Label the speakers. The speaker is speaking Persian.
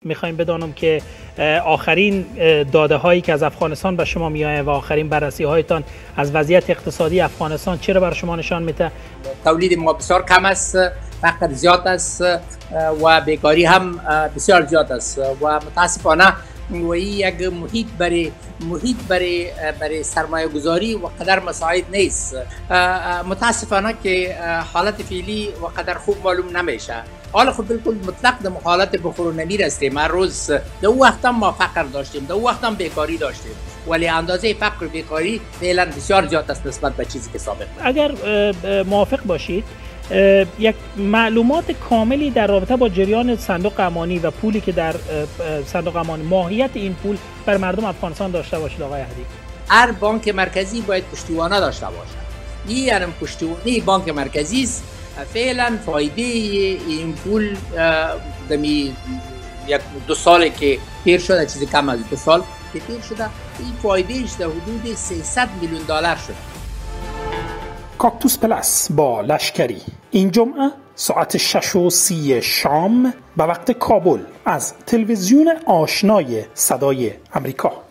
Speaker 1: میخوایم بدانم که آخرین داده هایی که از افغانستان به شما میآید و آخرین بررسی هایتان از وضعیت اقتصادی افغانستان چه را بر شما نشان میده؟
Speaker 2: تولید ما بسیار کم است، فقر زیاد است و بیکاری هم بسیار زیاد است و متاسفانه و یک محیط برای سرمایه گذاری و قدر مساعد نیست. متاسفانه که حالت فعلی و قدر خوب معلوم نمیشه. حالا خب بالکل مطلق در حالت بخور و نمیر هستیم. هر روز در او وقت هم ما فقر داشتیم، در او وقت هم بیکاری داشتیم، ولی اندازه فقر و بیکاری فعلا بسیار زیاد است نسبت به چیزی که سابق.
Speaker 1: اگر موافق باشید یک معلومات کاملی در رابطه با جریان صندوق امانی و پولی که در صندوق امانی، ماهیت این پول بر مردم افغانستان داشته باشید آقای هدی.
Speaker 2: هر بانک مرکزی باید پشتیبانه داشته باشد. این پشتیبانی بانک مرکزی است. فعلا فایده این پول دمی یک 2 سال که پیر شده، چیزی کم از 2 سال که پیر شده، این فایدهش در حدود 300 میلیون دلار شد.
Speaker 3: کاکتوس پلاس با لشکری این جمعه ساعت 6:30 شام به وقت کابل از تلویزیون آشنای صدای امریکا.